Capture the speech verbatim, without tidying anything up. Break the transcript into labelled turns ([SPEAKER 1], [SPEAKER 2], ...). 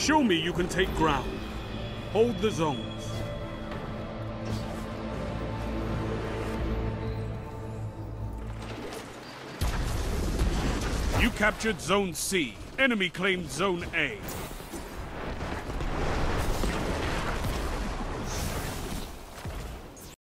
[SPEAKER 1] Show me you can take ground. Hold the zones. You captured Zone C. Enemy claimed Zone A.